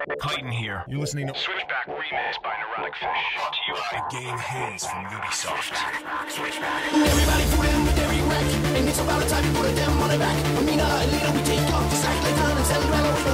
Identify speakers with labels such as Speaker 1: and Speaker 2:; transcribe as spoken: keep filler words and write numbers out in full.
Speaker 1: Titan here. You're listening to
Speaker 2: Switchback Remix by Neurotic Fish. Brought to you by
Speaker 1: Game Hands from Ubisoft.
Speaker 3: Everybody put in with every wreck, and it's about the time you put a damn money back. I mean, uh, later we take off, just act like Han and Sandra.